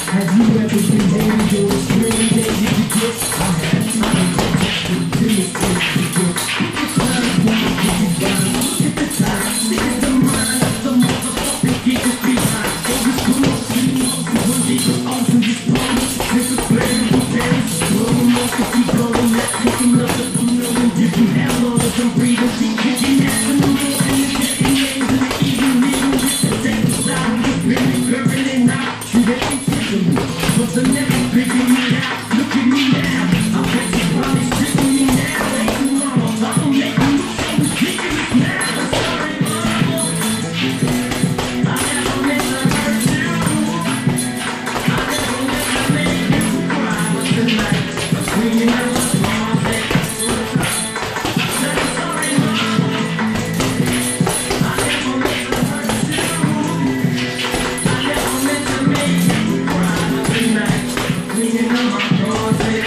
Have you ever been dangerous? Really dangerous? I have. I don't protect you. Till it's dangerous. Hit the time, wanna get you down. Hit the time. This is the mind of the motherfucker. Get us behind. Always come up to the most. One day you're off in this promise. This is playing with parents. Blowing off if you blowing that. Picking up the unknown. Different hell on us. I'm breathing. Keep kicking at the moon. And you're getting names in the evening. With the same style. You're really curving it out. You ain't kicking me. But the never picking me out. Look at me now. I bet you probably stripping me now. Ain't too long. I'm gonna make you look so ridiculous now. Sorry, mama. I never meant to hurt you. I never meant to make you cry. But tonight, I'm swinging out my closet. I said sorry, mama. I never meant to hurt you. I never meant to make you cry. But tonight, I'm swinging out my closet.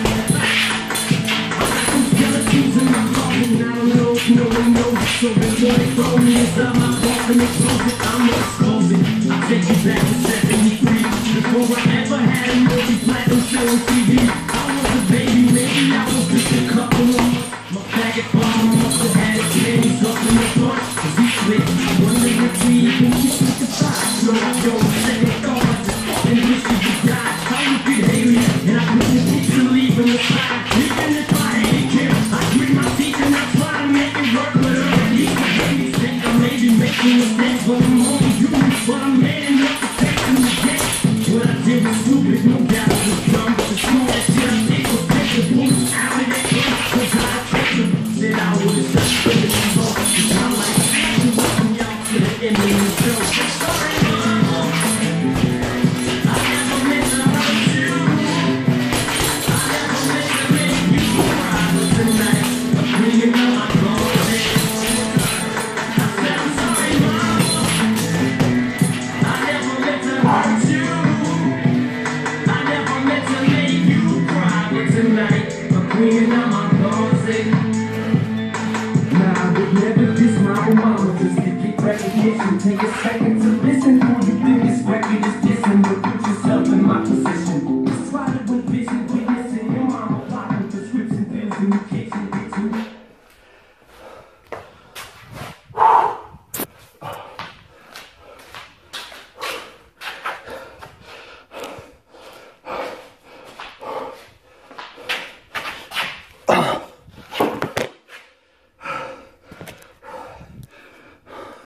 I got some skeletons in my coffin. I don't know if no one knows it. So before they throw me inside my coffin and close it, I'm exposing. I take you back to 73. Before I ever had a multi-platinum show on TV.